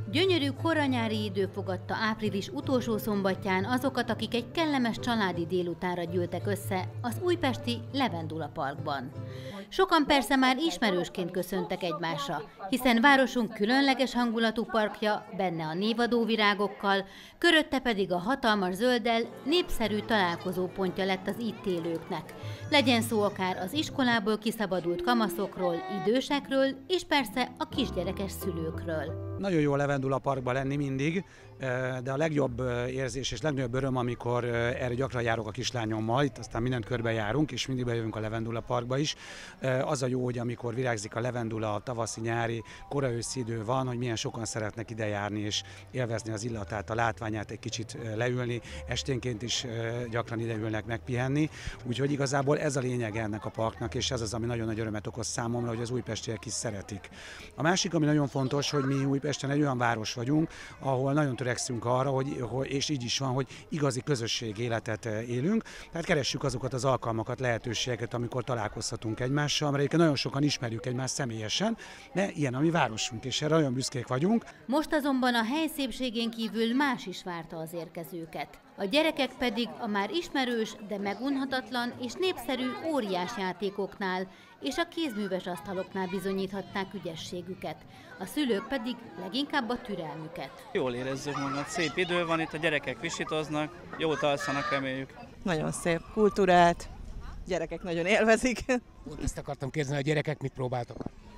Gyönyörű koranyári idő fogadta április utolsó szombatján azokat, akik egy kellemes családi délutánra gyűltek össze az újpesti Levendula Parkban. Sokan persze már ismerősként köszöntek egymásra, hiszen városunk különleges hangulatú parkja, benne a névadó virágokkal, körötte pedig a hatalmas zölddel népszerű találkozópontja lett az itt élőknek. Legyen szó akár az iskolából kiszabadult kamaszokról, idősekről, és persze a kisgyerekes szülőkről. Nagyon jó a Levendula Parkban lenni mindig, de a legjobb érzés és legnagyobb öröm, amikor erre gyakran járok a kislányommal, itt aztán mindent körbejárunk, és mindig bejövünk a Levendula Parkba is. Az a jó, hogy amikor virágzik a levendula, a tavaszi, nyári, koraőszi idő van, hogy milyen sokan szeretnek ide járni és élvezni az illatát, a látványát, egy kicsit leülni, esténként is gyakran ideülnek megpihenni. Úgyhogy igazából ez a lényeg ennek a parknak, és ez az, ami nagyon nagy örömet okoz számomra, hogy az újpestiek is szeretik. A másik, ami nagyon fontos, hogy mi Újpesten egy olyan város vagyunk, ahol nagyon törekszünk arra, és így is van, hogy igazi közösségi életet élünk. Tehát keressük azokat az alkalmakat, lehetőségeket, amikor találkozhatunk egymással, mert egyébként nagyon sokan ismerjük egymást személyesen, de ilyen a mi városunk, és erre nagyon büszkék vagyunk. Most azonban a hely szépségén kívül más is várta az érkezőket. A gyerekek pedig a már ismerős, de megunhatatlan és népszerű óriás játékoknál és a kézműves asztaloknál bizonyíthatták ügyességüket. A szülők pedig leginkább a türelmüket. Jól érezzük magunkat, szép idő van itt, a gyerekek visítoznak, jót alszanak, reméljük. Nagyon szép, kultúrát, gyerekek nagyon élvezik. Ezt akartam kérdezni, a gyerekek mit próbáltak?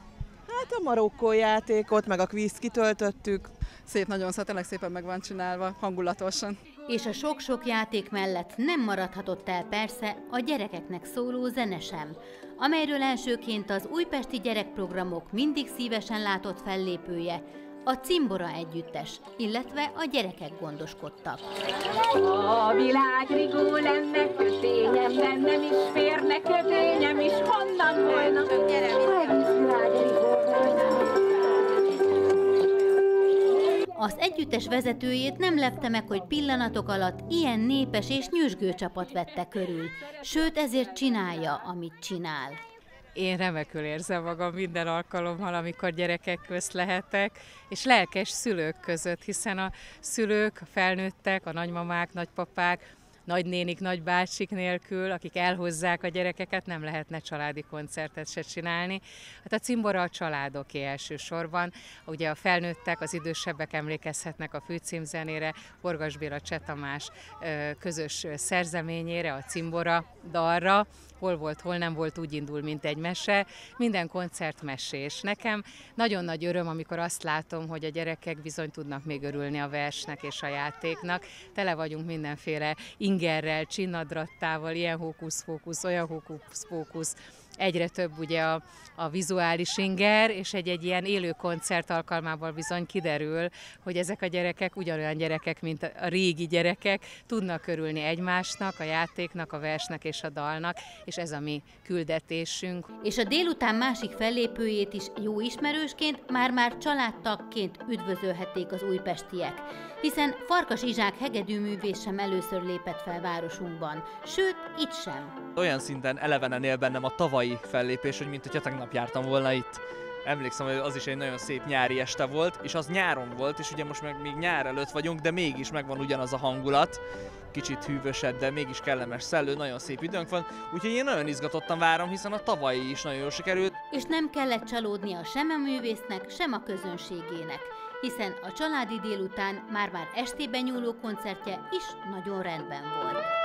Hát a marokkó játékot, meg a kvízt kitöltöttük. Szép, nagyon tényleg szépen meg van csinálva, hangulatosan. És a sok-sok játék mellett nem maradhatott el persze a gyerekeknek szóló zene sem, amelyről elsőként az újpesti gyerekprogramok mindig szívesen látott fellépője, a Cimbora együttes, illetve a gyerekek gondoskodtak. A világ rigó lenne, kötényem bennem is férne, kötényem is honnan volna. Csak gyere, az együttes vezetőjét nem lepte meg, hogy pillanatok alatt ilyen népes és nyüzsgő csapat vette körül, sőt ezért csinálja, amit csinál. Én remekül érzem magam minden alkalommal, amikor gyerekek közt lehetek, és lelkes szülők között, hiszen a szülők, a felnőttek, a nagymamák, nagypapák, nagynénik, nagybácsik nélkül, akik elhozzák a gyerekeket, nem lehetne családi koncertet se csinálni. Hát a Cimbora a családoké elsősorban. Ugye a felnőttek, az idősebbek emlékezhetnek a főcímzenére, Borgas Béla, Cseh Tamás közös szerzeményére, a Cimbora dalra. Hol volt, hol nem volt, úgy indul, mint egy mese. Minden koncert mesés. Nekem nagyon nagy öröm, amikor azt látom, hogy a gyerekek bizony tudnak még örülni a versnek és a játéknak. Tele vagyunk mindenféle ingerrel, csinnadrattával, ilyen hókusz-fókusz, olyan hókusz-fókusz. Egyre több ugye a vizuális inger, és egy ilyen élő koncert alkalmával bizony kiderül, hogy ezek a gyerekek ugyanolyan gyerekek, mint a régi gyerekek, tudnak örülni egymásnak, a játéknak, a versnek és a dalnak, és ez a mi küldetésünk. És a délután másik fellépőjét is jó ismerősként, már-már családtagként üdvözölhették az újpestiek, hiszen Farkas Izsák hegedűművész sem először lépett fel városunkban, sőt, itt sem. Olyan szinten elevenen él bennem a tavalyi fellépés, hogy mint hogyha tegnap jártam volna itt. Emlékszem, hogy az is egy nagyon szép nyári este volt, és az nyáron volt, és ugye most meg még nyár előtt vagyunk, de mégis megvan ugyanaz a hangulat. Kicsit hűvösebb, de mégis kellemes szellő, nagyon szép időnk van, úgyhogy én nagyon izgatottan várom, hiszen a tavalyi is nagyon jól sikerült. És nem kellett csalódnia sem a művésznek, sem a közönségének, hiszen a családi délután már-már estében nyúló koncertje is nagyon rendben volt.